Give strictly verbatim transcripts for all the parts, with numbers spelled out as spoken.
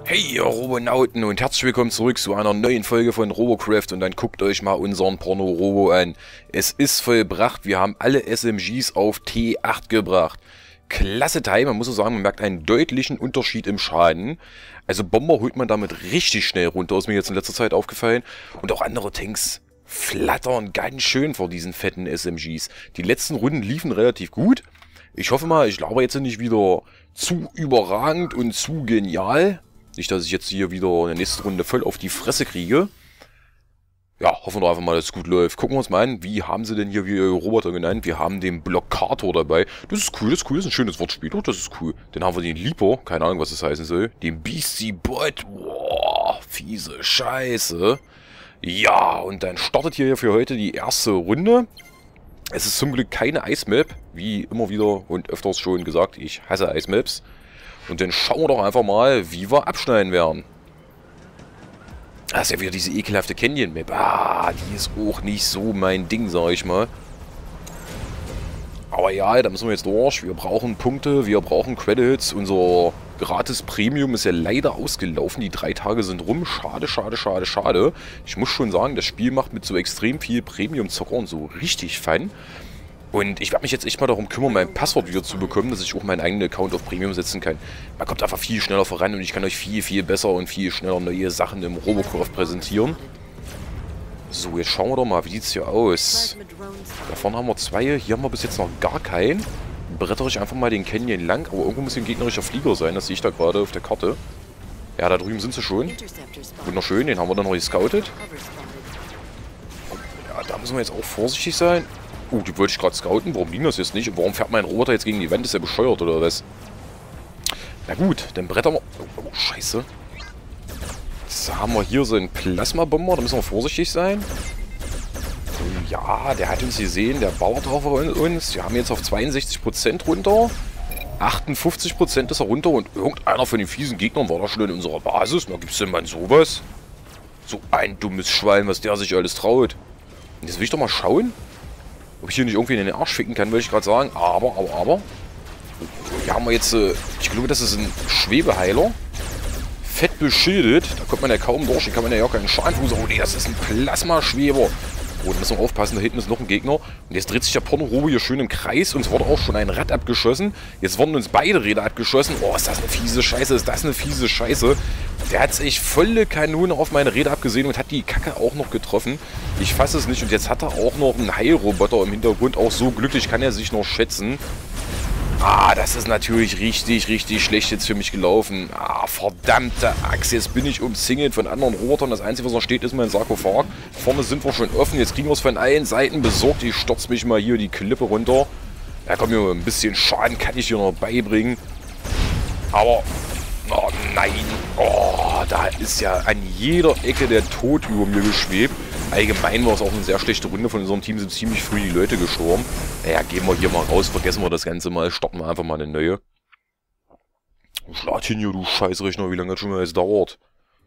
Hey ihr Robonauten und herzlich willkommen zurück zu einer neuen Folge von Robocraft und dann guckt euch mal unseren Porno-Robo an. Es ist vollbracht, wir haben alle S M Gs auf T acht gebracht. Klasse Teil, man muss so sagen, man merkt einen deutlichen Unterschied im Schaden. Also Bomber holt man damit richtig schnell runter, ist mir jetzt in letzter Zeit aufgefallen. Und auch andere Tanks flattern ganz schön vor diesen fetten S M Gs. Die letzten Runden liefen relativ gut. Ich hoffe mal, ich laber jetzt nicht wieder zu überragend und zu genial. Nicht, dass ich jetzt hier wieder in der nächsten Runde voll auf die Fresse kriege. Ja, hoffen wir einfach mal, dass es gut läuft. Gucken wir uns mal an, wie haben sie denn hier wie Roboter genannt? Wir haben den Blockator dabei. Das ist cool, das ist cool, das ist ein schönes Wortspiel. Oh, das ist cool. Dann haben wir den Leaper, keine Ahnung, was das heißen soll. Den Beastie Bot. Boah, fiese Scheiße. Ja, und dann startet hier für heute die erste Runde. Es ist zum Glück keine Eismap, wie immer wieder und öfters schon gesagt, ich hasse Eismaps. Und dann schauen wir doch einfach mal, wie wir abschneiden werden. Das ist ja wieder diese ekelhafte Canyon-Map. Ah, die ist auch nicht so mein Ding, sag ich mal. Aber ja, da müssen wir jetzt durch. Wir brauchen Punkte, wir brauchen Credits. Unser gratis Premium ist ja leider ausgelaufen. Die drei Tage sind rum. Schade, schade, schade, schade. Ich muss schon sagen, das Spiel macht mit so extrem viel Premium-Zockern so richtig Fun. Und ich werde mich jetzt echt mal darum kümmern, mein Passwort wieder zu bekommen, dass ich auch meinen eigenen Account auf Premium setzen kann. Man kommt einfach viel schneller voran und ich kann euch viel, viel besser und viel schneller neue Sachen im Robocraft präsentieren. So, jetzt schauen wir doch mal, wie sieht es hier aus? Da vorne haben wir zwei, hier haben wir bis jetzt noch gar keinen. Bretter ich einfach mal den Canyon lang, aber irgendwo muss ein gegnerischer Flieger sein, das sehe ich da gerade auf der Karte. Ja, da drüben sind sie schon. Wunderschön, den haben wir dann noch gescoutet. Ja, da müssen wir jetzt auch vorsichtig sein. Uh, die wollte ich gerade scouten. Warum ging das jetzt nicht? Und warum fährt mein Roboter jetzt gegen die Wand? Ist ja bescheuert, oder was? Na gut, dann brettern wir... Oh, oh, scheiße. Jetzt haben wir hier so einen Plasmabomber. Da müssen wir vorsichtig sein. Ja, der hat uns gesehen. Der ballert drauf auf uns. Wir haben jetzt auf zweiundsechzig Prozent runter. achtundfünfzig Prozent ist er runter. Und irgendeiner von den fiesen Gegnern war da schon in unserer Basis. Na, gibt's denn mal sowas? So ein dummes Schwein, was der sich alles traut. Und jetzt will ich doch mal schauen, ob ich hier nicht irgendwie in den Arsch ficken kann, wollte ich gerade sagen. Aber, aber, aber. Hier haben wir jetzt, äh, ich glaube, das ist ein Schwebeheiler. Fett beschildet. Da kommt man ja kaum durch. Hier kann man ja auch keinen Schadenfuß. Oh nee, das ist ein Plasmaschweber. Oh, da müssen wir aufpassen. Da hinten ist noch ein Gegner. Und jetzt dreht sich der Porno-Robo hier schön im Kreis. Uns wurde auch schon ein Rad abgeschossen. Jetzt wurden uns beide Räder abgeschossen. Oh, ist das eine fiese Scheiße. Ist das eine fiese Scheiße. Der hat sich volle Kanone auf meine Räder abgesehen und hat die Kacke auch noch getroffen. Ich fasse es nicht. Und jetzt hat er auch noch einen Heilroboter im Hintergrund. Auch so glücklich kann er sich noch schätzen. Ah, das ist natürlich richtig, richtig schlecht jetzt für mich gelaufen. Ah, verdammte Axt. Jetzt bin ich umzingelt von anderen Robotern. Das Einzige, was noch steht, ist mein Sarkophag. Vorne sind wir schon offen. Jetzt kriegen wir es von allen Seiten besorgt. Ich stürze mich mal hier die Klippe runter. Ja, komm, hier ein bisschen Schaden kann ich hier noch beibringen. Aber... Oh nein, oh, da ist ja an jeder Ecke der Tod über mir geschwebt. Allgemein war es auch eine sehr schlechte Runde. Von unserem Team sind ziemlich früh die Leute gestorben. Naja, gehen wir hier mal raus, vergessen wir das Ganze mal, starten wir einfach mal eine neue. Schlag hin hier, du Scheißrechner, wie lange das schon mal jetzt dauert.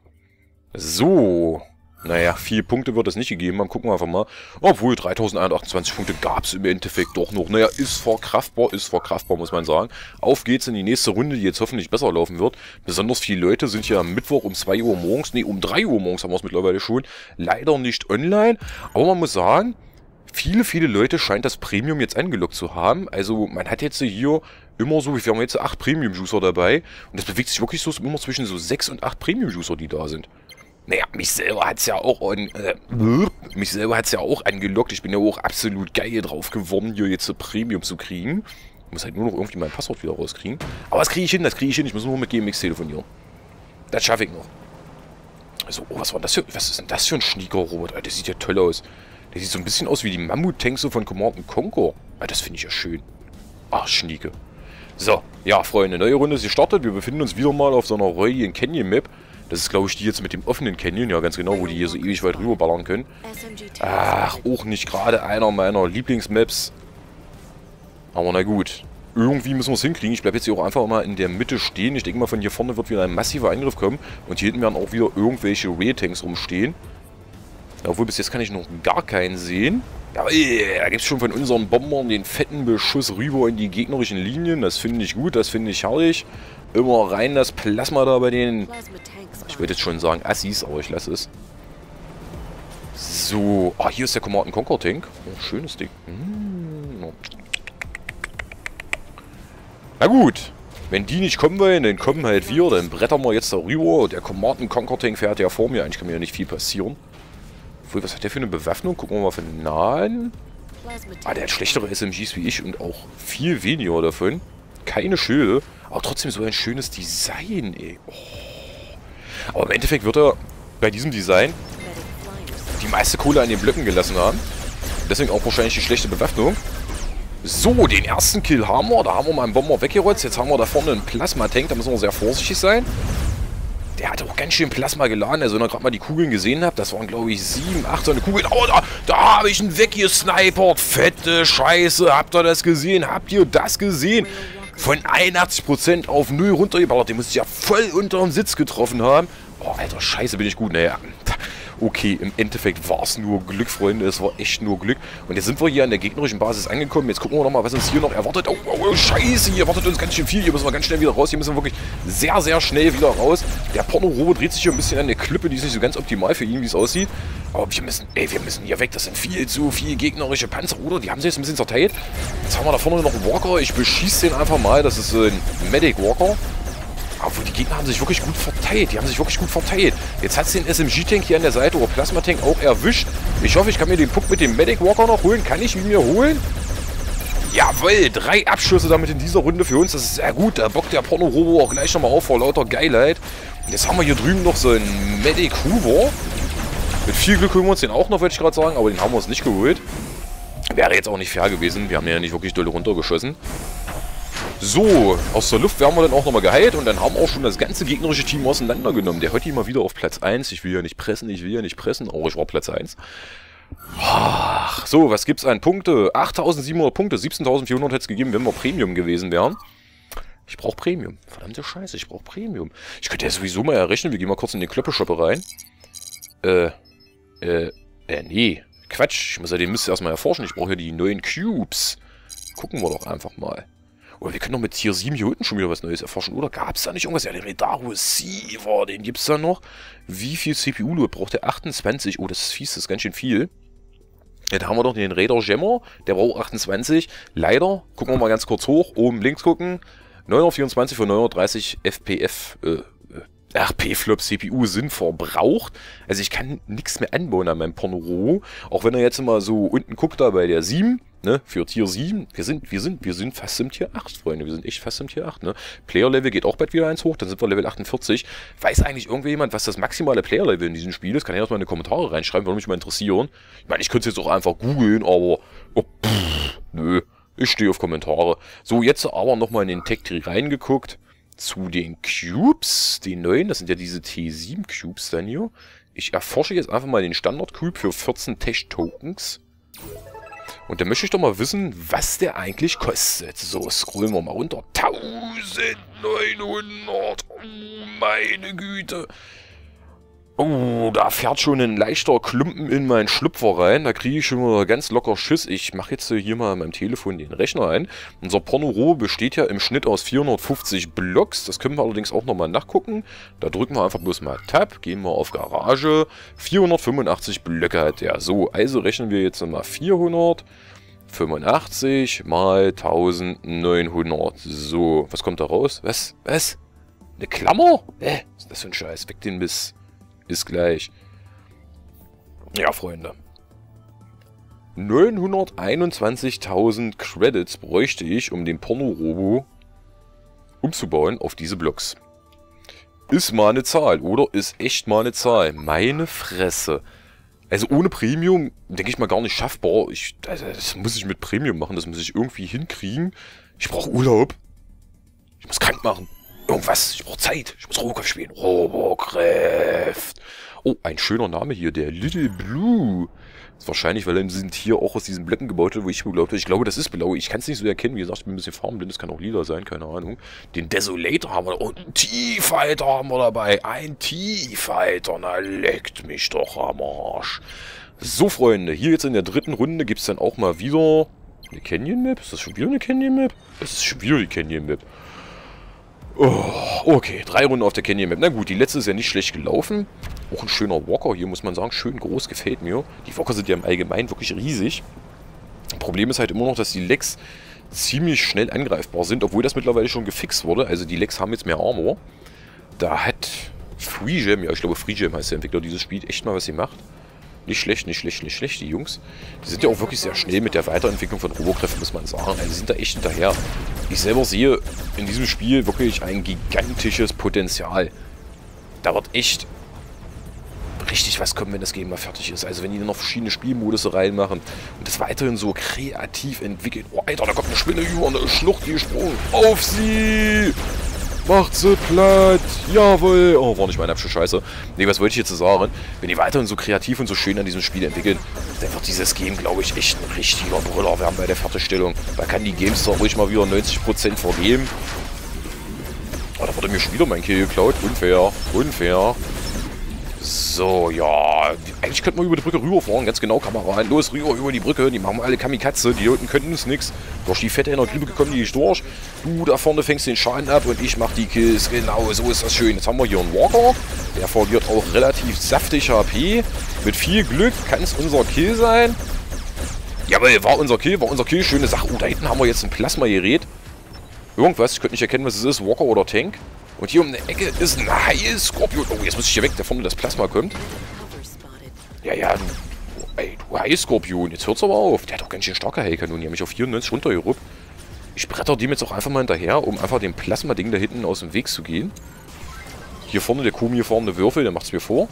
So. Naja, vier Punkte wird es nicht gegeben haben, gucken wir einfach mal. Obwohl, dreitausendeinhundertachtundzwanzig Punkte gab es im Endeffekt doch noch. Naja, ist verkraftbar, ist verkraftbar, muss man sagen. Auf geht's in die nächste Runde, die jetzt hoffentlich besser laufen wird. Besonders viele Leute sind hier am Mittwoch um zwei Uhr morgens, nee, um drei Uhr morgens haben wir es mittlerweile schon. Leider nicht online, aber man muss sagen, viele, viele Leute scheint das Premium jetzt angelockt zu haben. Also, man hat jetzt hier immer so, wir haben jetzt acht Premium-Juicer dabei. Und das bewegt sich wirklich so immer zwischen so sechs und acht Premium-Juicer, die da sind. Naja, mich selber hat's ja auch an, äh, mich selber hat's ja auch angelockt. Ich bin ja auch absolut geil drauf geworden, hier jetzt Premium zu kriegen. Ich muss halt nur noch irgendwie mein Passwort wieder rauskriegen. Aber das kriege ich hin, das kriege ich hin. Ich muss nur mit G M X telefonieren. Das schaffe ich noch. Also, oh, was war das für, was ist denn das für ein Schnieker-Robot? Der sieht ja toll aus. Der sieht so ein bisschen aus wie die Mammut-Tanks so von Command and Conquer. Ah, das finde ich ja schön. Ach, Schnieke. So, ja, Freunde, neue Runde ist gestartet. Wir befinden uns wieder mal auf so einer räudigen Canyon-Map. Das ist, glaube ich, die jetzt mit dem offenen Canyon. Ja, ganz genau, wo die hier so ewig weit rüberballern können. Ach, auch nicht gerade einer meiner Lieblingsmaps. Aber na gut. Irgendwie müssen wir es hinkriegen. Ich bleibe jetzt hier auch einfach mal in der Mitte stehen. Ich denke mal, von hier vorne wird wieder ein massiver Angriff kommen. Und hier hinten werden auch wieder irgendwelche Rail-Tanks rumstehen. Obwohl, bis jetzt kann ich noch gar keinen sehen. Ja, ey, da gibt es schon von unseren Bombern den fetten Beschuss rüber in die gegnerischen Linien. Das finde ich gut, das finde ich herrlich. Immer rein das Plasma da bei den... Ich würde jetzt schon sagen Assis, aber ich lasse es. So. Ah, hier ist der Command and Conquer Tank. Oh, schönes Ding. Hm. Na gut. Wenn die nicht kommen wollen, dann kommen halt wir. Dann brettern wir jetzt darüber. Der Command and Conquer Tank fährt ja vor mir. Eigentlich kann mir ja nicht viel passieren. Obwohl, was hat der für eine Bewaffnung? Gucken wir mal von nahen. Ah, der hat schlechtere S M Gs wie ich und auch viel weniger davon. Keine Schilde. Aber trotzdem so ein schönes Design, ey. Oh. Aber im Endeffekt wird er bei diesem Design die meiste Kohle an den Blöcken gelassen haben. Deswegen auch wahrscheinlich die schlechte Bewaffnung. So, den ersten Kill haben wir. Da haben wir mal einen Bomber weggerotzt. Jetzt haben wir da vorne einen Plasma-Tank. Da müssen wir sehr vorsichtig sein. Der hat auch ganz schön Plasma geladen. Also, wenn ihr gerade mal die Kugeln gesehen habt, das waren, glaube ich, sieben, acht so eine Kugeln. Oh, da, da habe ich einen weggesnipert. Fette Scheiße. Habt ihr das gesehen? Habt ihr das gesehen? Von einundachtzig Prozent auf null runtergeballert. Den muss ich ja voll unter dem Sitz getroffen haben. Oh, alter Scheiße, bin ich gut. Naja, okay, im Endeffekt war es nur Glück, Freunde. Es war echt nur Glück. Und jetzt sind wir hier an der gegnerischen Basis angekommen. Jetzt gucken wir nochmal, was uns hier noch erwartet. Oh, oh, oh, Scheiße, hier erwartet uns ganz schön viel. Hier müssen wir ganz schnell wieder raus. Hier müssen wir wirklich sehr, sehr schnell wieder raus. Der Porno-Robo dreht sich hier ein bisschen an der Klippe. Die ist nicht so ganz optimal für ihn, wie es aussieht. Aber wir müssen, ey, wir müssen hier weg. Das sind viel zu viele gegnerische Panzer, oder? Die haben sich jetzt ein bisschen zerteilt. Jetzt haben wir da vorne noch einen Walker. Ich beschieße den einfach mal. Das ist ein Medic Walker. Aber die Gegner haben sich wirklich gut verteilt. Die haben sich wirklich gut verteilt. Jetzt hat es den S M G-Tank hier an der Seite oder Plasma-Tank auch erwischt. Ich hoffe, ich kann mir den Puck mit dem Medic Walker noch holen. Kann ich ihn mir holen? Jawohl, drei Abschüsse damit in dieser Runde für uns. Das ist sehr gut. Da bockt der Porno-Robo auch gleich nochmal auf vor lauter Geilheit. Und jetzt haben wir hier drüben noch so einen Medic Hoover. Mit viel Glück holen wir uns den auch noch, wollte ich gerade sagen. Aber den haben wir uns nicht geholt. Wäre jetzt auch nicht fair gewesen. Wir haben den ja nicht wirklich doll runtergeschossen. So, aus der Luft werden wir dann auch nochmal geheilt und dann haben wir auch schon das ganze gegnerische Team auseinandergenommen. Der heute mal wieder auf Platz eins. Ich will ja nicht pressen, ich will ja nicht pressen, aber ich war Platz eins. Ach, so, was gibt's an Punkte? achttausendsiebenhundert Punkte, siebzehntausendvierhundert hätte es gegeben, wenn wir Premium gewesen wären. Ich brauche Premium. Verdammte Scheiße, ich brauche Premium. Ich könnte ja sowieso mal errechnen, wir gehen mal kurz in den Klöppelshoppe rein. Äh, äh, äh, nee. Quatsch, ich muss ja den Mist erstmal erforschen. Ich brauche ja die neuen Cubes. Gucken wir doch einfach mal. Oder wir können doch mit Tier sieben hier unten schon wieder was Neues erforschen. Oder gab es da nicht irgendwas? Ja, den Radar Receiver, den gibt es da noch. Wie viel C P U-Load braucht der? achtundzwanzig. Oh, das ist fies, das ist ganz schön viel. Ja, da haben wir doch den Radar Gemmer. Der braucht achtundzwanzig. Leider, gucken wir mal ganz kurz hoch. Oben links gucken. neunhundertvierundzwanzig von neunhundertdreißig F P F. Äh, R P-Flop C P U sind verbraucht. Also ich kann nichts mehr anbauen an meinem Porno. Auch wenn er jetzt mal so unten guckt, da bei der sieben, ne, für Tier sieben. Wir sind, wir sind, wir sind fast im Tier acht, Freunde. Wir sind echt fast im Tier acht, ne. Player-Level geht auch bald wieder eins hoch, dann sind wir Level achtundvierzig. Weiß eigentlich irgendjemand, was das maximale Player-Level in diesem Spiel ist? Kann ja erstmal in die Kommentare reinschreiben, würde mich mal interessieren. Ich meine, ich könnte es jetzt auch einfach googeln, aber, oh, pff, nö. Ich stehe auf Kommentare. So, jetzt aber nochmal in den Tech-Tree reingeguckt. Zu den Cubes, den neuen, das sind ja diese T sieben Cubes dann hier. Ich erforsche jetzt einfach mal den Standard-Cube für vierzehn Tech-Tokens. Und dann möchte ich doch mal wissen, was der eigentlich kostet. So, scrollen wir mal runter. eintausendneunhundert, oh meine Güte. Oh, da fährt schon ein leichter Klumpen in meinen Schlüpfer rein. Da kriege ich schon mal ganz locker Schiss. Ich mache jetzt hier mal an meinem Telefon den Rechner ein. Unser Porno-Robo besteht ja im Schnitt aus vierhundertfünfzig Blocks. Das können wir allerdings auch nochmal nachgucken. Da drücken wir einfach bloß mal Tab. Gehen wir auf Garage. vierhundertfünfundachtzig Blöcke hat der. So, also rechnen wir jetzt mal vierhundertfünfundachtzig mal eintausendneunhundert. So, was kommt da raus? Was? Was? Eine Klammer? Hä? Was ist das für ein Scheiß? Weg den Mist. Ist gleich. Ja, Freunde. neunhunderteinundzwanzigtausend Credits bräuchte ich, um den Porno-Robo umzubauen auf diese Blocks. Ist mal eine Zahl, oder? Ist echt mal eine Zahl. Meine Fresse. Also ohne Premium, denke ich mal, gar nicht schaffbar. Ich, also das muss ich mit Premium machen, das muss ich irgendwie hinkriegen. Ich brauche Urlaub. Ich muss krank machen. Irgendwas, ich brauche Zeit. Ich muss Robocraft spielen. Robocraft. Oh, ein schöner Name hier, der Little Blue. Das ist wahrscheinlich, weil er in diesem Tier auch aus diesen Blöcken gebaut wird, wo ich geglaubt habe. Ich glaube, das ist blau. Ich kann es nicht so erkennen. Wie gesagt, ich bin ein bisschen farbenblind. Das kann auch lila sein, keine Ahnung. Den Desolator haben wir. Und einen T-Fighter haben wir dabei. Ein T-Fighter. Na, leckt mich doch am Arsch. So, Freunde. Hier jetzt in der dritten Runde gibt es dann auch mal wieder eine Canyon Map. Ist das schon wieder eine Canyon Map? Das ist schon wieder die Canyon Map. Oh, Okay, drei Runden auf der Canyon Map. Na gut, die letzte ist ja nicht schlecht gelaufen. Auch ein schöner Walker hier, muss man sagen. Schön groß, gefällt mir. Die Walker sind ja im Allgemeinen wirklich riesig. Problem ist halt immer noch, dass die Lecks ziemlich schnell angreifbar sind, obwohl das mittlerweile schon gefixt wurde. Also die Lecks haben jetzt mehr Armor. Da hat FreeGem, ja ich glaube FreeGem heißt der Entwickler dieses Spiel, echt mal was sie macht. Nicht schlecht, nicht schlecht, nicht schlecht, die Jungs. Die sind ja auch wirklich sehr schnell mit der Weiterentwicklung von Robocraft, muss man sagen. Also die sind da echt hinterher. Ich selber sehe in diesem Spiel wirklich ein gigantisches Potenzial. Da wird echt richtig was kommen, wenn das Game mal fertig ist. Also wenn die noch verschiedene Spielmodus reinmachen und das weiterhin so kreativ entwickelt. Oh Alter, da kommt eine Spinne über und eine Schlucht gesprungen. Auf sie! Macht sie platt! Jawohl! Oh, war nicht meine hübsche Scheiße. Nee, was wollte ich jetzt sagen? Wenn die weiterhin so kreativ und so schön an diesem Spiel entwickeln, dann wird dieses Game, glaube ich, echt ein richtiger Brüller werden bei der Fertigstellung. Da kann die GameStar ruhig mal wieder neunzig Prozent vergeben. Oh, da wurde mir schon wieder mein Kill geklaut. Unfair. Unfair. So, ja. Eigentlich könnten wir über die Brücke rüberfahren. Ganz genau, Kameraden. Los, rüber über die Brücke. Die machen wir alle Kamikaze. Die unten könnten uns nichts. Durch die fette Energiebrücke kommen die nicht durch. Du da vorne fängst den Schaden ab und ich mach die Kills. Genau, so ist das schön. Jetzt haben wir hier einen Walker. Der verliert auch relativ saftig H P. Mit viel Glück kann es unser Kill sein. Jawohl, war unser Kill. War unser Kill. Schöne Sache. Oh, da hinten haben wir jetzt ein Plasma-Gerät. Irgendwas. Ich könnte nicht erkennen, was es ist. Walker oder Tank. Und hier um die Ecke ist ein Heil-Skorpion. Oh, jetzt muss ich hier weg, da vorne das Plasma kommt. Ja, ja, du, ey, du Heil-Skorpion. Jetzt hört's aber auf. Der hat doch ganz schön starke Heilkanonen. Die haben mich auf vierundneunzig runtergeruppt. Ich bretter dem jetzt auch einfach mal hinterher, um einfach dem Plasma-Ding da hinten aus dem Weg zu gehen. Hier vorne der komiefarbene Würfel, der macht's mir vor.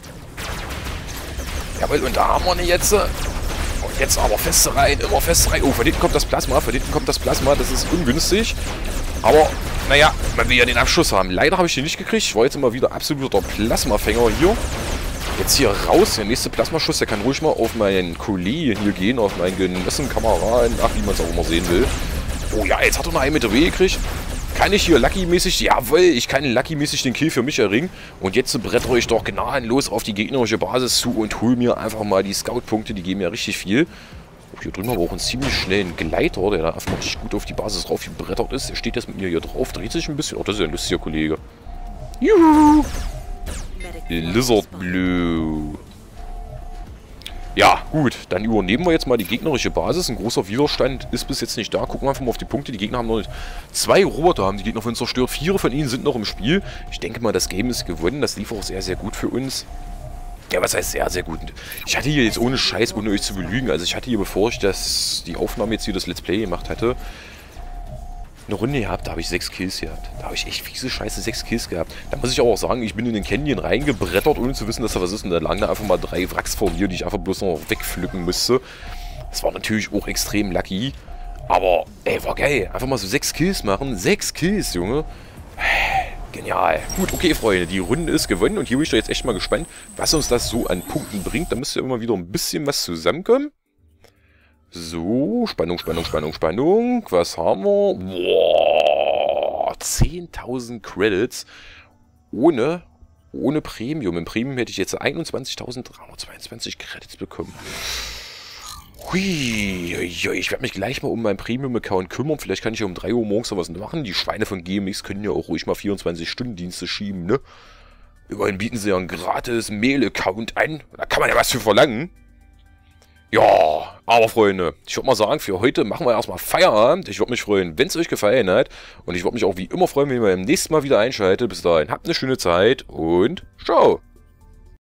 Jawohl, und da haben wir ihn jetzt. Und jetzt aber feste rein, immer feste rein. Oh, von hinten kommt das Plasma, von hinten kommt das Plasma. Das ist ungünstig. Aber, naja, man will ja den Abschuss haben. Leider habe ich den nicht gekriegt. Ich war jetzt immer wieder absoluter Plasmafänger hier. Jetzt hier raus. Der nächste Plasmaschuss, der kann ruhig mal auf meinen Kollegen hier gehen, auf meinen genossen Kameraden. Ach, wie man es auch immer sehen will. Oh ja, jetzt hat er noch einen mit der W gekriegt. Kann ich hier Lucky-mäßig, jawohl, ich kann Lucky-mäßig den Kill für mich erringen. Und jetzt brettere ich doch gnadenlos auf die gegnerische Basis zu und hole mir einfach mal die Scout-Punkte. Die geben ja richtig viel. Hier drüben haben wir auch einen ziemlich schnellen Gleiter, der da einfach richtig gut auf die Basis drauf gebrettert ist. Der steht jetzt mit mir hier drauf, dreht sich ein bisschen. Oh, das ist ja ein lustiger Kollege. Juhu! Lizard Blue. Ja, gut. Dann übernehmen wir jetzt mal die gegnerische Basis. Ein großer Widerstand ist bis jetzt nicht da. Gucken wir einfach mal auf die Punkte. Die Gegner haben noch nicht... Zwei Roboter haben die Gegner von uns zerstört. Vier von ihnen sind noch im Spiel. Ich denke mal, das Game ist gewonnen. Das lief auch sehr, sehr gut für uns. Ja, was heißt sehr, sehr gut? Ich hatte hier jetzt ohne Scheiß, ohne euch zu belügen, also ich hatte hier, bevor ich das, die Aufnahme jetzt hier, das Let's Play gemacht hatte, eine Runde gehabt, da habe ich sechs Kills gehabt. Da habe ich echt fiese Scheiße sechs Kills gehabt. Da muss ich aber auch sagen, ich bin in den Canyon reingebrettert, ohne zu wissen, dass da was ist. Und da lagen da einfach mal drei Wracks vor mir, die ich einfach bloß noch wegpflücken musste. Das war natürlich auch extrem lucky. Aber, ey, war geil. Einfach mal so sechs Kills machen. Sechs Kills, Junge. Genial. Gut, okay, Freunde, die Runde ist gewonnen und hier bin ich doch jetzt echt mal gespannt, was uns das so an Punkten bringt. Da müsste ja immer wieder ein bisschen was zusammenkommen. So, Spannung, Spannung, Spannung, Spannung. Was haben wir? Boah, zehntausend Credits ohne, ohne Premium. Im Premium hätte ich jetzt einundzwanzigtausenddreihundertzweiundzwanzig Credits bekommen. Hui, ich werde mich gleich mal um meinen Premium-Account kümmern. Vielleicht kann ich ja um drei Uhr morgens noch was machen. Die Schweine von G M X können ja auch ruhig mal vierundzwanzig-Stunden-Dienste schieben, ne? Immerhin bieten sie ja einen gratis Mail-Account an. Da kann man ja was für verlangen. Ja, aber Freunde, ich würde mal sagen, für heute machen wir erstmal Feierabend. Ich würde mich freuen, wenn es euch gefallen hat. Und ich würde mich auch wie immer freuen, wenn ihr beim nächsten Mal wieder einschaltet. Bis dahin, habt eine schöne Zeit und ciao.